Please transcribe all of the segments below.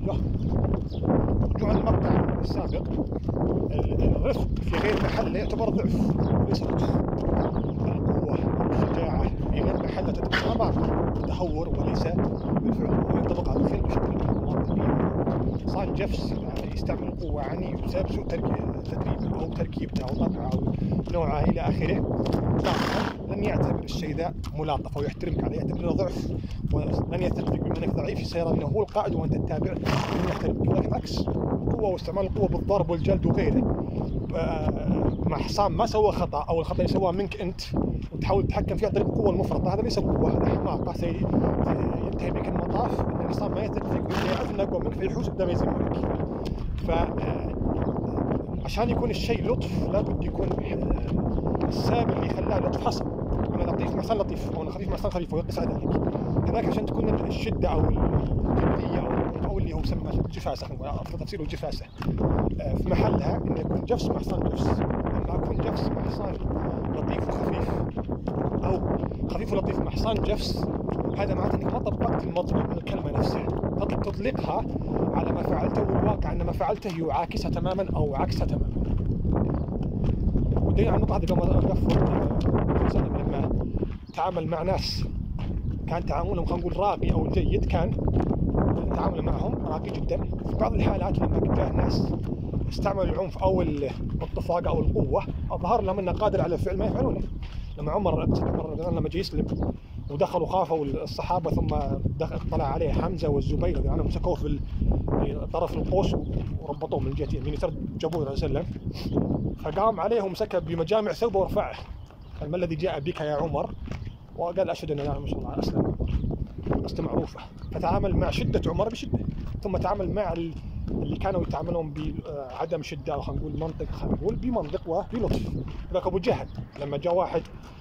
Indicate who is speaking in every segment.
Speaker 1: رجوعا للمقطع السابق، الرفق في غير محله يعتبر ضعف وليس لطف. القوة والشجاعة في غير محلها تتبع بعض تهور وليس بالفعل، وينطبق على الخيل بشكل واضح. صار جفس يستعمل القوة عني بسبب سوء تدريبه أو تركيبته أو طبعه أو نوعه إلى آخره، طبعا لن يعتبر الشيء ذا ملاطفة ويحترمك عليه، يعتبره ضعف، ولن يثق فيك بما أنك ضعيف، يصير أنه هو القائد وأنت التابع لن يحترمك. لكن العكس، القوة واستعمال القوة بالضرب والجلد وغيره مع حصان ما سوى خطأ، أو الخطأ اللي سواه منك أنت وتحاول تتحكم فيه عن طريق القوة المفرطة، هذا ليس قوة، هذا حماقة. ينتهي بك المطاف أن الحصان ما يثق فيك ويعرف أنه أقوى منك فيحوس قدام يزمك. فعشان يكون الشيء لطف لابد يكون السبب اللي خلاه لطف حصل. أنا لطيف مع حصان لطيف، أو أنا خفيف مع حصان خفيف، ويقيس على ذلك. كذلك عشان تكون الشدة أو الجدية أو اللي هو يسمى الجفاسة، أفضل تفسيره الجفاسة، في محلها إنه يكون جفس مع حصان جفس. لما أكون جفس مع حصان لطيف وخفيف، أو خفيف ولطيف مع حصان جفس، هذا معناته إنك ما طبقت المطلوب من الكلمة نفسها، تطلقها على ما فعلته، والواقع أن ما فعلته يعاكسها تماما أو عكسها تماما. ودليل على النقطة هذه قبل أن لما تعامل مع ناس كان تعاملهم خلينا نقول راقي أو جيد، كان التعامل معهم راقي جدا. في بعض الحالات لما جاء ناس استعملوا العنف أو الطفاقة أو القوة، أظهر لهم أنه قادر على فعل ما يفعلونه. لما عمر لما جاء يسلم ودخلوا خافوا الصحابة، ثم طلع عليه حمزة والزبير رضي الله عنهم، مسكوه في طرف القوس وربطوه من جهة يمين يسار، جابوه عليه وسلم، فقام عليه ومسكه بمجامع ثوبه ورفعه، قال: ما الذي جاء بك يا عمر؟ وقال: أشهد أن لا إله إلا الله، أسلم. قصة معروفة. فتعامل مع شدة عمر بشدة، ثم تعامل مع اللي كانوا يتعاملون بعدم شدة، أو خلينا نقول منطق، خلينا نقول بمنطق وبلطف. ذاك أبو جهل لما جاء واحد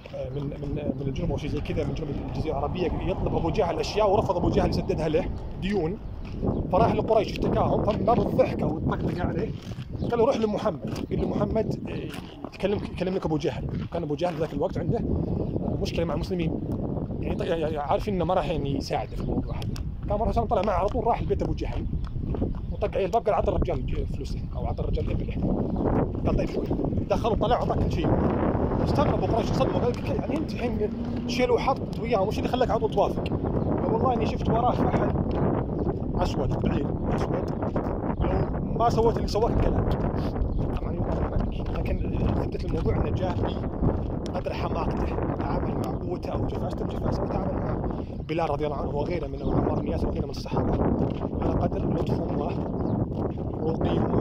Speaker 1: من الجنوب أو شيء زي كذا، من جنوب الجزيرة العربية، يطلب أبو جهل أشياء ورفض أبو جهل يسددها له ديون، فراح لقريش اشتكاهم، فمن باب الضحكة والطقطقة عليه قال له: روح لمحمد، قال له محمد يكلم لك أبو جهل. كان أبو جهل ذاك الوقت عنده مشكلة مع المسلمين، يعني عارف إنه ما راح يساعده في الموضوع هذا. كان مرة طلع معه على طول، راح لبيت أبو جهل وطق عليه الباب، قال: عطى الرجال فلوسه أو عطى الرجال إبله. قال: طيب شوي. دخلوا طلع وعطاه كل شيء. استغرب قريش، صدموا، قال: يعني أنت الحين شيل وحط وياهم، وش اللي خلاك على طول توافق؟ قال: والله إني شفت وراه فحل أسود، بعير أسود، لو ما سويت اللي سواه الكلام. طبعا لكن ثبت الموضوع انه جاء بقدر حماقته، تعامل مع قوته او جفاسته بجفاسه، وتعامل مع بلال رضي الله عنه وغيره من عمار بن ياسر وغيره من الصحابه على قدر لطفهم ورقيهم